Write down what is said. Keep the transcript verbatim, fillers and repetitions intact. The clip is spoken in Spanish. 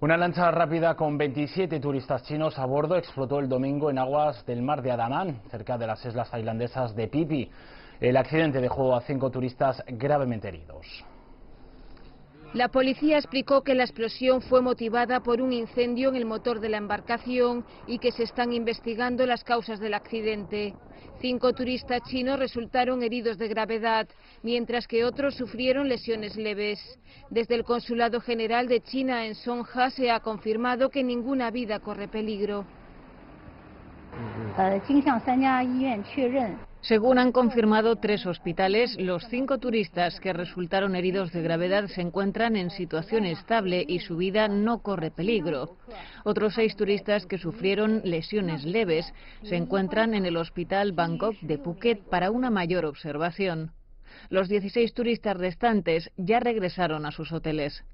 Una lancha rápida con veintisiete turistas chinos a bordo explotó el domingo en aguas del mar de Andaman, cerca de las islas tailandesas de Phi Phi. El accidente dejó a cinco turistas gravemente heridos. La policía explicó que la explosión fue motivada por un incendio en el motor de la embarcación y que se están investigando las causas del accidente. Cinco turistas chinos resultaron heridos de gravedad, mientras que otros sufrieron lesiones leves. Desde el Consulado General de China en Songja se ha confirmado que ninguna vida corre peligro. Según han confirmado tres hospitales, los cinco turistas que resultaron heridos de gravedad se encuentran en situación estable y su vida no corre peligro. Otros seis turistas que sufrieron lesiones leves se encuentran en el Hospital Bangkok de Phuket para una mayor observación. Los dieciséis turistas restantes ya regresaron a sus hoteles.